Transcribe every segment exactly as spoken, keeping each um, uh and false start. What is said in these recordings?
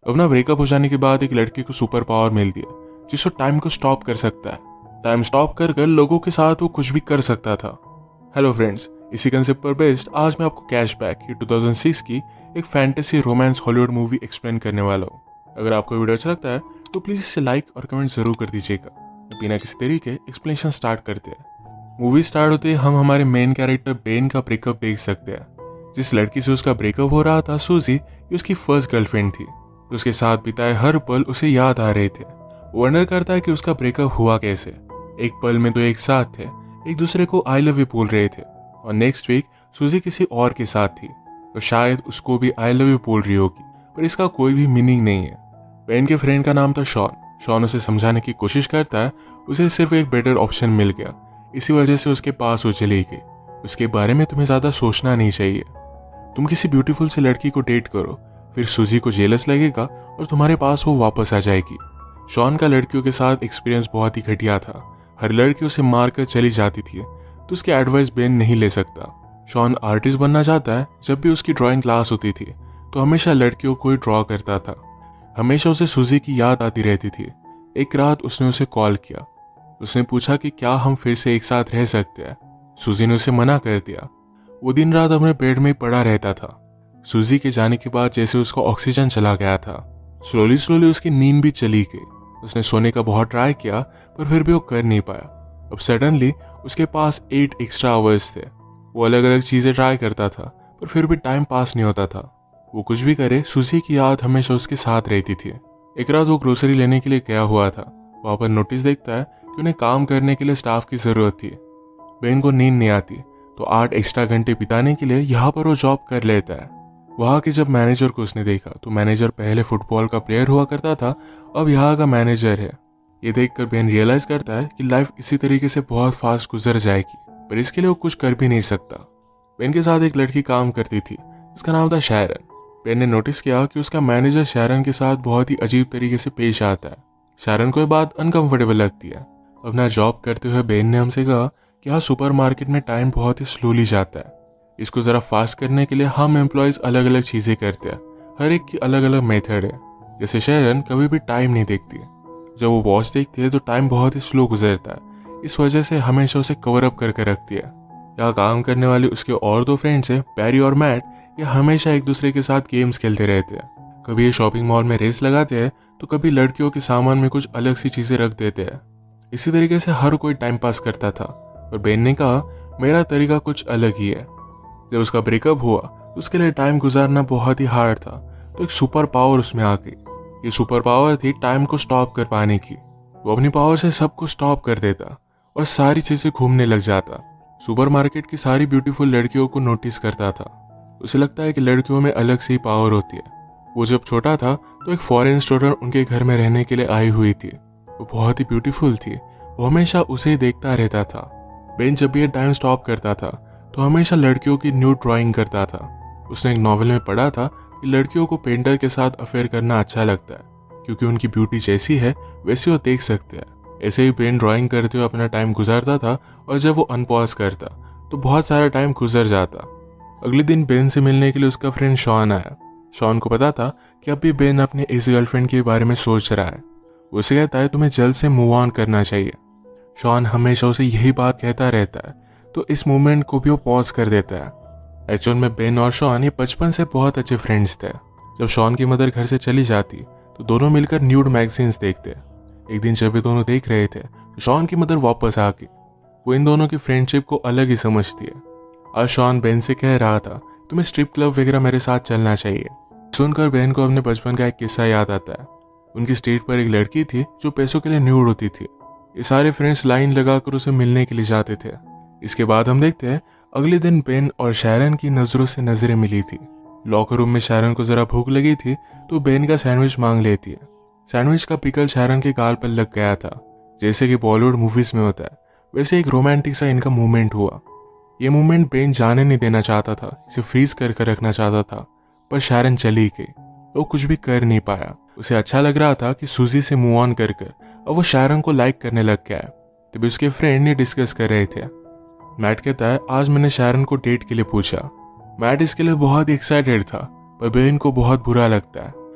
अपना ब्रेकअप हो जाने के बाद एक लड़की को सुपर पावर मिलती है जिसको टाइम को स्टॉप कर सकता है। टाइम स्टॉप कर कर लोगों के साथ वो कुछ भी कर सकता था। हेलो फ्रेंड्स, इसी कंसेप्ट पर बेस्ड आज मैं आपको कैशबैक ये दो हज़ार छह की एक fantasy romance Hollywood movie explain करने वाला हूँ। अगर आपको वीडियो अच्छा लगता है तो प्लीज़ इसे लाइक और कमेंट जरूर कर दीजिएगा। बिना किसी तरीके एक्सप्लेनेशन स्टार्ट करते हैं। मूवी स्टार्ट होते ही हम हमारे मेन कैरेक्टर बेन का ब्रेकअप देख सकते हैं। जिस लड़की से उसका ब्रेकअप हो रहा था सूजी, ये उसकी फर्स्ट गर्लफ्रेंड थी। उसके साथ बिताए हर पल उसे याद आ रहे थे। वो वंडर करता है कि उसका ब्रेकअप हुआ कैसे। एक पल में तो एक साथ थे, एक दूसरे को आई लव यू बोल रहे थे, और नेक्स्ट वीक सूजी किसी और के साथ थी तो शायद उसको भी आई लव यू बोल रही होगी, पर इसका कोई भी मीनिंग नहीं है। बेन के फ्रेंड का नाम था शॉन। शॉन उसे समझाने की कोशिश करता है, उसे सिर्फ एक बेटर ऑप्शन मिल गया, इसी वजह से उसके पास वो चली गई। उसके बारे में तुम्हें ज्यादा सोचना नहीं चाहिए। तुम किसी ब्यूटीफुल सी लड़की को डेट करो, फिर सूजी को जेलस लगेगा और तुम्हारे पास वो वापस आ जाएगी। शॉन का लड़कियों के साथ एक्सपीरियंस बहुत ही घटिया था। हर लड़की उसे मार कर चली जाती थी, तो उसकी एडवाइस बेन नहीं ले सकता। शॉन आर्टिस्ट बनना चाहता है। जब भी उसकी ड्राइंग क्लास होती थी तो हमेशा लड़कियों को ही ड्रॉ करता था। हमेशा उसे सूजी की याद आती रहती थी। एक रात उसने उसे कॉल किया। उसने पूछा कि क्या हम फिर से एक साथ रह सकते हैं। सूजी ने उसे मना कर दिया। वो दिन रात अपने बेड में ही पड़ा रहता था। सूजी के जाने के बाद जैसे उसका ऑक्सीजन चला गया था, स्लोली स्लोली उसकी नींद भी चली गई। उसने सोने का बहुत ट्राई किया पर फिर भी वो कर नहीं पाया। अब सडनली उसके पास एट एक्स्ट्रा आवर्स थे। वो अलग अलग चीजें ट्राई करता था पर फिर भी टाइम पास नहीं होता था। वो कुछ भी करे, सूजी की याद हमेशा उसके साथ रहती थी। एक रात वो ग्रोसरी लेने के लिए गया हुआ था। वहां पर नोटिस देखता है कि उन्हें काम करने के लिए स्टाफ की जरूरत थी। बेन को नींद नहीं आती तो आठ एक्स्ट्रा घंटे बिताने के लिए यहाँ पर वो जॉब कर लेता है। वहाँ के जब मैनेजर को उसने देखा तो मैनेजर पहले फुटबॉल का प्लेयर हुआ करता था, अब यहाँ का मैनेजर है। ये देखकर बेन रियलाइज करता है कि लाइफ इसी तरीके से बहुत फास्ट गुजर जाएगी, पर इसके लिए वो कुछ कर भी नहीं सकता। बेन के साथ एक लड़की काम करती थी, उसका नाम था शैरन। बेन ने नोटिस किया कि उसका मैनेजर शैरन के साथ बहुत ही अजीब तरीके से पेश आता है। शैरन को ये बात अनकंफर्टेबल लगती है। अपना जॉब करते हुए बेन ने हमसे कहा कि यहाँ सुपर मार्केट में टाइम बहुत ही स्लोली जाता है। इसको ज़रा फास्ट करने के लिए हम एम्प्लॉयज़ अलग अलग चीज़ें करते हैं। हर एक की अलग अलग मेथड है। जैसे शैरन कभी भी टाइम नहीं देखती है। जब वो वॉच देखती है तो टाइम बहुत ही स्लो गुजरता है। इस वजह से हमेशा उसे कवर अप करके रखती है। यहाँ काम करने वाले उसके और दो फ्रेंड्स हैं, बैरी और मैट। ये हमेशा एक दूसरे के साथ गेम्स खेलते रहते हैं। कभी ये शॉपिंग मॉल में रेस लगाते हैं तो कभी लड़कियों के सामान में कुछ अलग सी चीज़ें रख देते हैं। इसी तरीके से हर कोई टाइम पास करता था। और बेन ने कहा मेरा तरीका कुछ अलग ही है। जब उसका ब्रेकअप हुआ तो उसके लिए टाइम गुजारना बहुत ही हार्ड था, तो एक सुपर पावर उसमें आ गई। ये सुपर पावर थी टाइम को स्टॉप कर पाने की। वो अपनी पावर से सबको स्टॉप कर देता और सारी चीजें घूमने लग जाता। सुपरमार्केट की सारी ब्यूटीफुल लड़कियों को नोटिस करता था। उसे लगता है कि लड़कियों में अलग सी पावर होती है। वो जब छोटा था तो एक फॉरेन स्टूडेंट उनके घर में रहने के लिए आई हुई थी। वो बहुत ही ब्यूटीफुल थी। वो हमेशा उसे देखता रहता था। बेन जब भी ये टाइम स्टॉप करता था तो हमेशा लड़कियों की न्यू ड्राइंग करता था। उसने एक नॉवेल में पढ़ा था कि लड़कियों को पेंटर के साथ अफेयर करना अच्छा लगता है, क्योंकि उनकी ब्यूटी जैसी है वैसी वो देख सकते हैं। ऐसे ही बेन ड्राइंग करते हुए अपना टाइम गुजारता था, और जब वो अनपॉज करता तो बहुत सारा टाइम गुजर जाता। अगले दिन बेन से मिलने के लिए उसका फ्रेंड शॉन आया। शॉन को पता था कि अब भी बेन अपने इस गर्लफ्रेंड के बारे में सोच रहा है। उसे कहता है तुम्हें जल्द से मूव ऑन करना चाहिए। शॉन हमेशा उसे यही बात कहता रहता है, तो इस मोमेंट को भी वो पॉज कर देता है। एक्चुअल में बेन और शॉन ये बचपन से बहुत अच्छे फ्रेंड्स थे। जब शॉन की मदर घर से चली जाती तो दोनों मिलकर न्यूड मैगजीन्स देखते। एक दिन जब ये दोनों देख रहे थे तो शॉन की मदर वापस आ गई। वो इन दोनों की फ्रेंडशिप को अलग ही समझती है। आज शॉन बेन से कह रहा था तुम्हें स्ट्रिप क्लब वगैरह मेरे साथ चलना चाहिए। सुनकर बेन को अपने बचपन का एक किस्सा याद आता है। उनकी स्ट्रीट पर एक लड़की थी जो पैसों के लिए न्यूड होती थी। ये सारे फ्रेंड्स लाइन लगाकर उसे मिलने के लिए जाते थे। इसके बाद हम देखते हैं अगले दिन बेन और शैरन की नजरों से नजरें मिली थी। लॉकर रूम में शैरन को जरा भूख लगी थी तो बेन का सैंडविच मांग लेती है। सैंडविच का पिकल शैरन के गाल पर लग गया था। जैसे कि बॉलीवुड मूवीज में होता है वैसे एक रोमांटिक सा इनका मूवमेंट हुआ। ये मूवमेंट बेन जाने नहीं देना चाहता था, इसे फ्रीज कर कर रखना चाहता था, पर शैरन चली गई। वो कुछ भी कर नहीं पाया। उसे अच्छा लग रहा था कि सूजी से मूव ऑन कर कर अब वो शैरन को लाइक करने लग गया है। तभी उसके फ्रेंड ने डिस्कस कर रहे थे। मैट कहता है आज मैंने शैरन को डेट के लिए पूछा। मैट इसके लिए बहुत ही एक्साइटेड था, पर बेन को बहुत बुरा लगता है।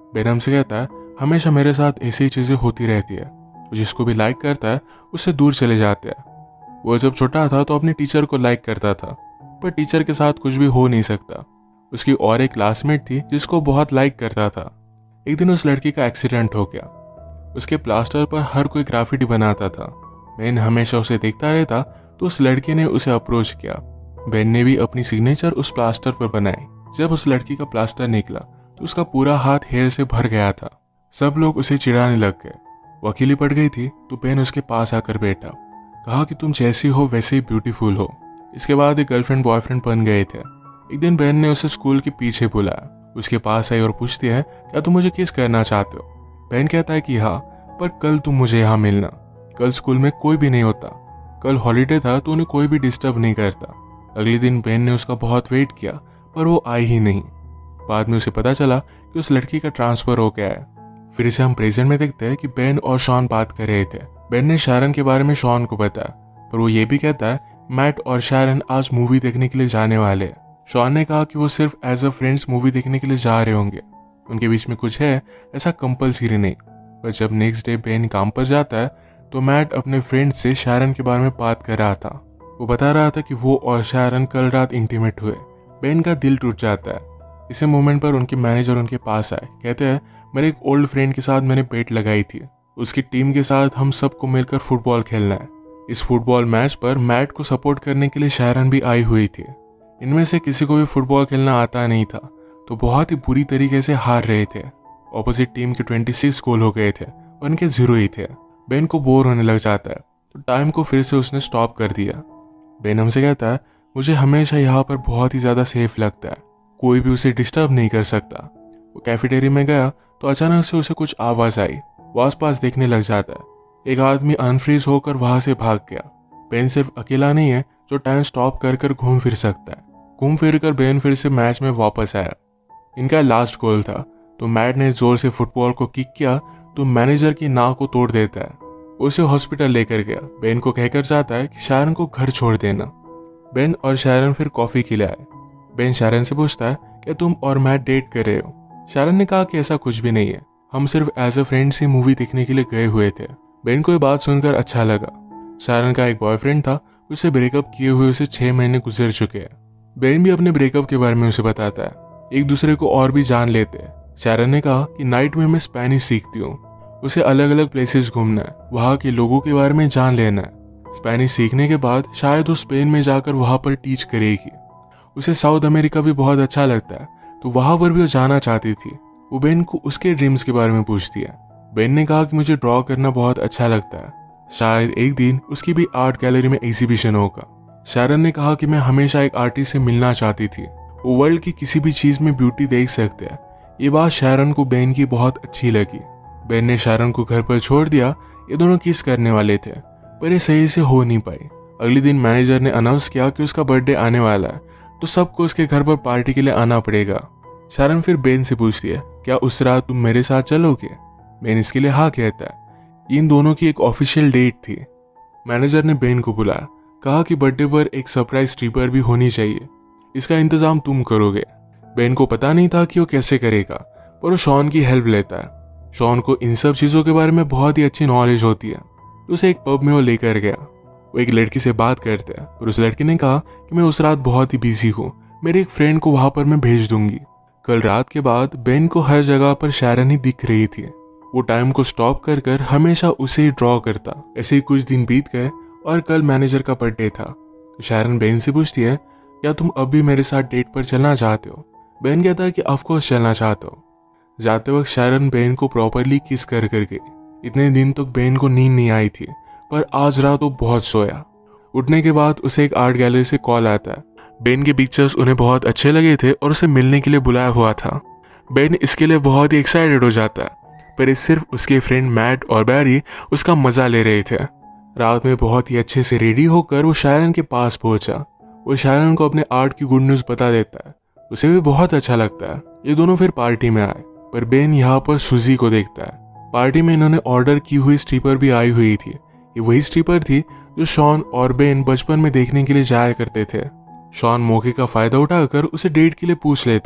बेन हमसे कहता है हमेशा मेरे साथ ऐसी ही चीज़ें होती रहती है, तो जिसको भी लाइक करता है उससे दूर चले जाते हैं। वो जब छोटा था तो अपने टीचर को लाइक करता था, पर टीचर के साथ कुछ भी हो नहीं सकता। उसकी और एक क्लासमेट थी जिसको बहुत लाइक करता था। एक दिन उस लड़की का एक्सीडेंट हो गया। उसके प्लास्टर पर हर कोई ग्राफिटी बनाता था। बेन हमेशा उसे देखता रहता, तो उस लड़की ने उसे अप्रोच किया। बेन ने भी अपनी सिग्नेचर उस प्लास्टर पर बनाई। जब उस लड़की का प्लास्टर निकला तो उसका पूरा हाथ हेयर से भर गया था। सब लोग उसे चिढ़ाने लग गए। वो अकेली पड़ गई थी, तो बेन उसके पास आकर बैठा, कहा कि तुम जैसी हो वैसे ही ब्यूटीफुल हो। इसके बाद एक गर्लफ्रेंड बॉयफ्रेंड बन गए थे। एक दिन बेन ने उसे स्कूल के पीछे बुलाया, उसके पास आई और पूछती है क्या तुम मुझे किस करना चाहते हो। बेन कहता है कि हाँ, पर कल तुम मुझे यहाँ मिलना। कल स्कूल में कोई भी नहीं होता। कल हॉलीडे था तो उन्हें कोई भी डिस्टर्ब नहीं करता। अगले दिन बेन ने उसका बहुत वेट किया, पर वो आई ही नहीं। बाद में उसे पता चला कि उस लड़की का ट्रांसफर हो गया है। फिर इसे हम प्रेजेंट में देखते हैं कि बेन और शॉन बात कर रहे थे। बेन ने शारन के बारे में शॉन को बताया, पर वो ये भी कहता है मैट और शारन आज मूवी देखने के लिए जाने वाले हैं। शॉन ने कहा कि वो सिर्फ एज अ फ्रेंड्स मूवी देखने के लिए जा रहे होंगे, उनके बीच में कुछ है ऐसा कंपल्सरी नहीं। पर जब नेक्स्ट डे बेन काम पर जाता है तो मैट अपने फ्रेंड से शारन के बारे में बात कर रहा था। वो बता रहा था कि वो और शारन कल रात इंटीमेट हुए। बेन का दिल टूट जाता है। इसी मोमेंट पर उनके मैनेजर उनके पास आए, कहते हैं मेरे एक ओल्ड फ्रेंड के साथ मैंने बेट लगाई थी, उसकी टीम के साथ हम सबको मिलकर फुटबॉल खेलना है। इस फुटबॉल मैच पर मैट को सपोर्ट करने के लिए शारन भी आई हुई थी। इनमें से किसी को भी फुटबॉल खेलना आता नहीं था, तो बहुत ही बुरी तरीके से हार रहे थे। ऑपोजिट टीम के छब्बीस गोल हो गए थे और इनके जीरो ही थे। बेन को बोर होने लग जाता है, तो टाइम को फिर से उसने स्टॉप कर दिया। बेन हमसे कहता है मुझे हमेशा यहाँ पर बहुत ही ज़्यादा सेफ लगता है, कोई भी उसे डिस्टर्ब नहीं कर सकता। वो कैफेटेरिया में गया तो अचानक से उसे कुछ आवाज़ आई। वो आसपास देखने लग जाता है। एक आदमी अनफ्रीज होकर वहां से भाग गया। बेन सिर्फ अकेला नहीं है जो टाइम स्टॉप कर कर घूम फिर सकता है। घूम फिर कर बेन फिर से मैच में वापस आया। इनका लास्ट गोल था, तो मैट ने जोर से फुटबॉल को किक किया तो मैनेजर की नाक को तोड़ देता है। उसे हॉस्पिटल लेकर गया। बेन को कहकर जाता है कि शारन को घर छोड़ देना। बेन और शारन फिर कॉफी के लिए आए। बेन शारन से पूछता है कि तुम और मैट डेट कर रहे हो। शारन ने कहा कि ऐसा कुछ भी नहीं है, हम सिर्फ एज अ फ्रेंड्स ही मूवी देखने के लिए गए हुए थे। बेन को ये बात सुनकर अच्छा लगा। शारन का एक बॉयफ्रेंड था, उसे ब्रेकअप किए हुए उसे छह महीने गुजर चुके हैं। बेन भी अपने ब्रेकअप के बारे में उसे बताता है। एक दूसरे को और भी जान लेते हैं। शारन ने कहा कि नाइट में मैं स्पेनिश सीखती हूँ, उसे अलग अलग प्लेसेस घूमना है, वहाँ के लोगों के बारे में जान लेना है। स्पेनिश सीखने के बाद शायद वो स्पेन में जाकर वहाँ पर टीच करेगी। उसे साउथ अमेरिका भी बहुत अच्छा लगता है, तो वहाँ पर भी वो जाना चाहती थी। वो बेन को उसके ड्रीम्स के बारे में पूछती है। बेन ने कहा कि मुझे ड्रॉ करना बहुत अच्छा लगता है, शायद एक दिन उसकी भी आर्ट गैलरी में एग्जीबिशन होगा। शारन ने कहा कि मैं हमेशा एक आर्टिस्ट से मिलना चाहती थी, वो वर्ल्ड की किसी भी चीज में ब्यूटी देख सकते हैं। ये बात शारन को बेन की बहुत अच्छी लगी। बेन ने शारन को घर पर छोड़ दिया। ये दोनों किस करने वाले थे, पर ये सही से हो नहीं पाई। अगले दिन मैनेजर ने अनाउंस किया कि उसका बर्थडे आने वाला है, तो सबको उसके घर पर पार्टी के लिए आना पड़ेगा। शारन फिर बेन से पूछती है क्या उस रात तुम मेरे साथ चलोगे। बेन इसके लिए हाँ कहता है। इन दोनों की एक ऑफिशियल डेट थी। मैनेजर ने बेन को बुलाया, कहा कि बर्थडे पर एक सरप्राइज स्ट्रिपर भी होनी चाहिए, इसका इंतजाम तुम करोगे। बेन को पता नहीं था कि वो कैसे करेगा, पर वो शॉन की हेल्प लेता है। शॉन को इन सब चीज़ों के बारे में बहुत ही अच्छी नॉलेज होती है, तो उसे एक पब में वो लेकर गया। वो एक लड़की से बात करते हैं और उस लड़की ने कहा कि मैं उस रात बहुत ही बिजी हूँ, मेरे एक फ्रेंड को वहां पर मैं भेज दूंगी। कल रात के बाद बेन को हर जगह पर शारन ही दिख रही थी। वो टाइम को स्टॉप कर कर हमेशा उसे ही ड्रॉ करता। ऐसे ही कुछ दिन बीत गए और कल मैनेजर का बर्थडे था। तो शारन बेन से पूछती है क्या तुम अब भी मेरे साथ डेट पर चलना चाहते हो। बेन कहता है कि ऑफकोर्स चलना चाहते हो। जाते वक्त शारन बेन को प्रॉपरली किस कर कर गई। इतने दिन तक तो बेन को नींद नहीं आई थी, पर आज रात वो बहुत सोया। उठने के बाद उसे एक आर्ट गैलरी से कॉल आता है। बेन के पिक्चर्स उन्हें बहुत अच्छे लगे थे और उसे मिलने के लिए बुलाया हुआ था। बेन इसके लिए बहुत ही एक्साइटेड हो जाता है, पर इस सिर्फ उसके फ्रेंड मैट और बैरी उसका मजा ले रहे थे। रात में बहुत ही अच्छे से रेडी होकर वो शारन के पास पहुंचा। वो शारन को अपने आर्ट की गुड न्यूज बता देता है, उसे भी बहुत अच्छा लगता है। ये दोनों फिर पार्टी में आए, पर बेन यहाँ पर सुजी को देखता है। पार्टी में इन्होंने ऑर्डर की हुई स्ट्रिपर भी आई हुई थी। ये वही स्ट्रिपर थी जो शॉन और बेन बचपन में देखने के लिए जाया करते थे। शॉन मौके का फायदा उठाकर उसे डेट के लिए पूछ लेता है।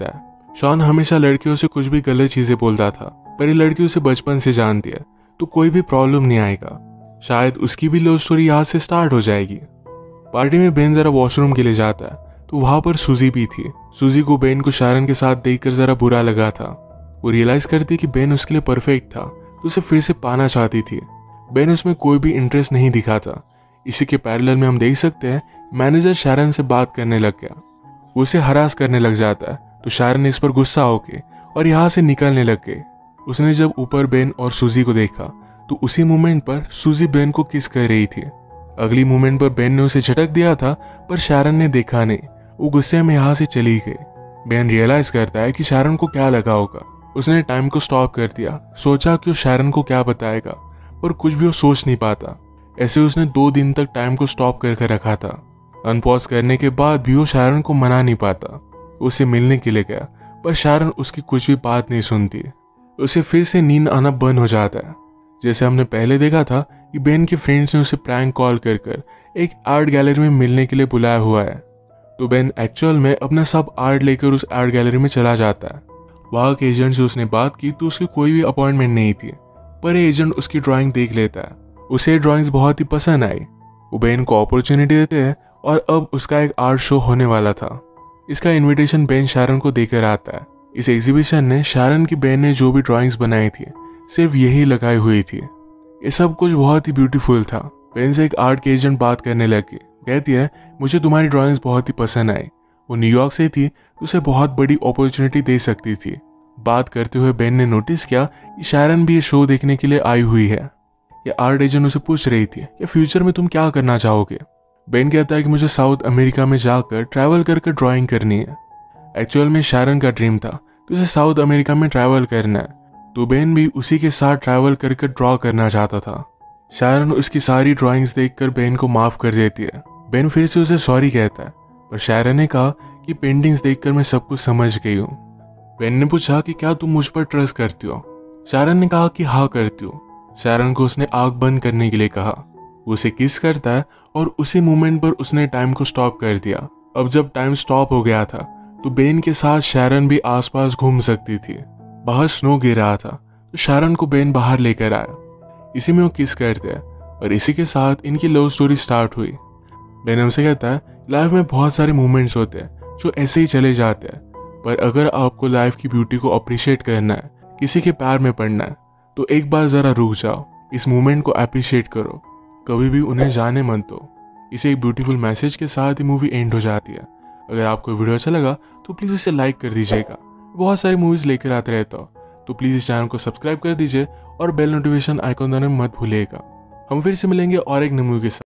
शॉन हमेशा लड़कियों से कुछ भी गलत चीजें बोलता था, पर ये लड़की उसे बचपन से जानती है तो कोई भी प्रॉब्लम नहीं आएगा। शायद उसकी भी लव स्टोरी यहाँ से स्टार्ट हो जाएगी। पार्टी में बेन जरा वॉशरूम के लिए जाता है तो वहां पर सूजी भी थी। सूजी को बेन को शारन के साथ देखकर जरा बुरा लगा था। वो रियलाइज करती कि बेन उसके लिए परफेक्ट था तो उसे फिर से पाना चाहती थी। बेन उसमें कोई भी इंटरेस्ट नहीं दिखाता। इसी के पैरेलल में हम देख सकते हैं मैनेजर शारन से बात करने लग गया। वो उसे हरास करने लग जाता है तो शारन इस पर गुस्सा होके और यहाँ से निकलने लग गई। उसने जब ऊपर बेन और सूजी को देखा तो उसी मोमेंट पर सूजी बेन को किस कर रही थी। अगली मोमेंट पर बेन ने उसे झटक दिया था पर शारन ने देखा नहीं। वो गुस्से में यहाँ से चली गई। बेन रियलाइज करता है कि शारन को क्या लगा होगा। उसने टाइम को स्टॉप कर दिया, सोचा कि वो शारन को क्या बताएगा, पर कुछ भी वो सोच नहीं पाता। ऐसे उसने दो दिन तक टाइम को स्टॉप करके रखा था। अनपॉज करने के बाद भी वो शारन को मना नहीं पाता। उसे मिलने के लिए गया पर शारन उसकी कुछ भी बात नहीं सुनती। उसे फिर से नींद आना बंद हो जाता है। जैसे हमने पहले देखा था कि बेन के फ्रेंड्स ने उसे प्रैंक कॉल कर कर एक आर्ट गैलरी में मिलने के लिए बुलाया हुआ है, तो बेन एक्चुअल में अपना सब आर्ट लेकर उस आर्ट गैलरी में चला जाता है। वहां के एजेंट से उसने बात की तो उसकी कोई भी अपॉइंटमेंट नहीं थी, पर एजेंट उसकी ड्राइंग देख लेता है। उसे ड्राइंग्स बहुत ही पसंद आई। वो बेन को अपॉर्चुनिटी देते हैं और अब उसका एक आर्ट शो होने वाला था। इसका इनविटेशन बेन शारन को देकर आता है। इस एग्जीबिशन ने शारन की बेन ने जो भी ड्राइंग्स बनाई थी सिर्फ यही लगाई हुई थी। ये सब कुछ बहुत ही ब्यूटीफुल था। बेन से एक आर्ट के एजेंट बात करने लगी। कहती है मुझे तुम्हारी ड्राइंग्स बहुत ही पसंद आई। वो न्यूयॉर्क से थी तो उसे बहुत बड़ी अपॉर्चुनिटी दे सकती थी। बात करते हुए बेन ने नोटिस किया कि शारन भी ये शो देखने के लिए आई हुई है। ये आर्ट एजेंट उसे पूछ रही थी कि फ्यूचर में तुम क्या करना चाहोगे। बेन कहता है कि मुझे साउथ अमेरिका में जाकर ट्रैवल करके ड्राइंग करनी है। एक्चुअल में शारन का ड्रीम था कि उसे साउथ अमेरिका में ट्रैवल करना है, तो बेन भी उसी के साथ ट्रैवल करके ड्रॉ करना चाहता था। शारन उसकी सारी ड्राइंग्स देखकर बेन को माफ कर देती है। बेन फिर से उसे सॉरी कहता है, पर शारन ने कहा कि पेंटिंग्स देखकर मैं सब कुछ समझ गई हूँ। बेन ने पूछा कि क्या तुम मुझ पर ट्रस्ट करती हो। शारन ने कहा कि हाँ करती हूँ। शारन को उसने आंख बंद करने के लिए कहा। वो उसे किस करता है और उसी मोमेंट पर उसने टाइम को स्टॉप कर दिया। अब जब टाइम स्टॉप हो गया था तो बेन के साथ शारन भी आसपास घूम सकती थी। बाहर स्नो गिर रहा था तो शारन को बेन बाहर लेकर आया। इसी में वो किस करते हैं और इसी के साथ इनकी लव स्टोरी स्टार्ट हुई। बेन हमसे कहता है लाइफ में बहुत सारे मोमेंट्स होते हैं जो ऐसे ही चले जाते हैं, पर अगर आपको लाइफ की ब्यूटी को अप्रिशिएट करना है, किसी के प्यार में पड़ना है, तो एक बार जरा रुक जाओ, इस मोमेंट को अप्रिशिएट करो, कभी भी उन्हें जाने मत दो। इसे एक ब्यूटीफुल मैसेज के साथ ही मूवी एंड हो जाती है। अगर आपको वीडियो अच्छा लगा तो प्लीज़ इसे लाइक कर दीजिएगा। बहुत सारी मूवीज़ लेकर आते रहता हो तो प्लीज़ इस चैनल को सब्सक्राइब कर दीजिए और बेल नोटिफिकेशन आइकॉन दबाना मत भूलिएगा। हम फिर से मिलेंगे और एक नई मूवी के साथ।